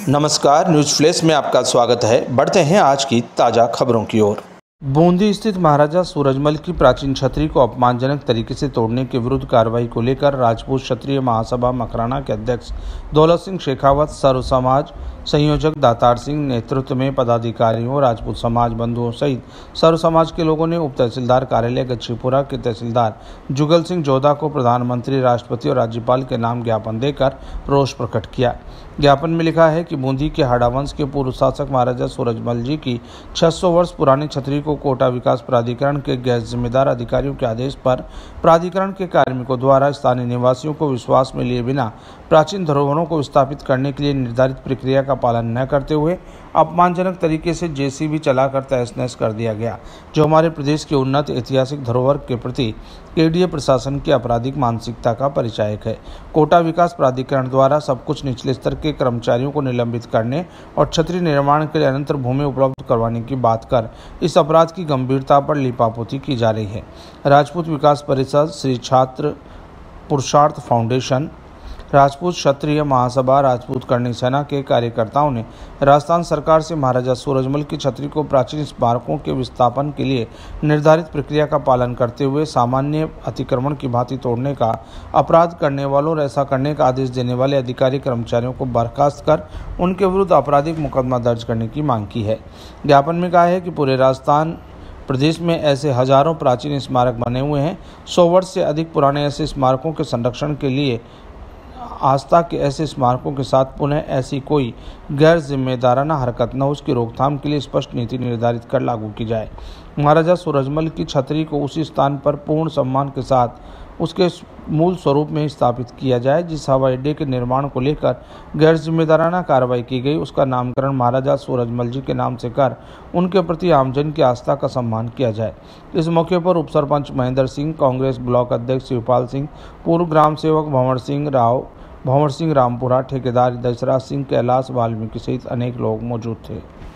नमस्कार, news flash में आपका स्वागत है। बढ़ते हैं आज की ताज़ा खबरों की ओर। बूंदी स्थित महाराजा सूरजमल की प्राचीन छतरी को अपमानजनक तरीके से तोड़ने के विरुद्ध कार्रवाई को लेकर राजपूत क्षत्रिय महासभा मकराना के अध्यक्ष दौलत सिंह शेखावत, सर्व समाज संयोजक दातार सिंह नेतृत्व में पदाधिकारियों, राजपूत समाज बंधुओं सहित सर्व समाज के लोगों ने उप तहसीलदार कार्यालय गच्छीपुरा के तहसीलदार जुगल सिंह जोधा को प्रधानमंत्री, राष्ट्रपति और राज्यपाल के नाम ज्ञापन देकर रोष प्रकट किया। ज्ञापन में लिखा है कि बूंदी के हाड़ा वंश के पूर्व शासक महाराजा सूरजमल जी की 600 वर्ष पुरानी छतरी को कोटा विकास प्राधिकरण के गैर जिम्मेदार अधिकारियों के आदेश पर प्राधिकरण के कार्मिकों द्वारा स्थानीय निवासियों को विश्वास में लिए बिना प्राचीन धरोहरों को विस्थापित करने के लिए निर्धारित प्रक्रिया का पालन न करते हुए अपमानजनक तरीके से जेसीबी चलाकर तहस-नहस कर दिया गया, जो हमारे प्रदेश की उन्नत ऐतिहासिक धरोहर के प्रति केडीए प्रशासन की आपराधिक मानसिकता का परिचायक है। कोटा विकास प्राधिकरण द्वारा सब कुछ निचले स्तर के कर्मचारियों को निलंबित करने और छतरी निर्माण के लिए अनंतर भूमि उपलब्ध करवाने की बात कर इस अपराध की गंभीरता पर लीपापोती की जा रही है। राजपूत विकास परिषद, श्री छात्र पुरुषार्थ फाउंडेशन, राजपूत क्षत्रिय महासभा, राजपूत करणी सेना के कार्यकर्ताओं ने राजस्थान सरकार से महाराजा सूरजमल की छतरी को प्राचीन स्मारकों के विस्थापन के लिए निर्धारित प्रक्रिया का पालन करते हुए सामान्य अतिक्रमण की भांति तोड़ने का अपराध करने वालों और ऐसा करने का आदेश देने वाले अधिकारी कर्मचारियों को बर्खास्त कर उनके विरुद्ध आपराधिक मुकदमा दर्ज करने की मांग की है। ज्ञापन में कहा है कि पूरे राजस्थान प्रदेश में ऐसे हजारों प्राचीन स्मारक बने हुए हैं। 100 वर्ष से अधिक पुराने ऐसे स्मारकों के संरक्षण के लिए आस्था के ऐसे स्मारकों के साथ पुनः ऐसी कोई गैर जिम्मेदाराना हरकत न हो, उसकी रोकथाम के लिए स्पष्ट नीति निर्धारित कर लागू की जाए। महाराजा सूरजमल की छतरी को उसी स्थान पर पूर्ण सम्मान के साथ उसके मूल स्वरूप में स्थापित किया जाए। जिस हवाई अड्डे के निर्माण को लेकर गैर जिम्मेदाराना कार्रवाई की गई, उसका नामकरण महाराजा सूरजमल जी के नाम से कर उनके प्रति आमजन की आस्था का सम्मान किया जाए। इस मौके पर उप सरपंच महेंद्र सिंह, कांग्रेस ब्लॉक अध्यक्ष शिवपाल सिंह, पूर्व ग्राम सेवक भंवर सिंह रामपुरा, ठेकेदार दशरथ सिंह, कैलाश वाल्मीकि सहित अनेक लोग मौजूद थे।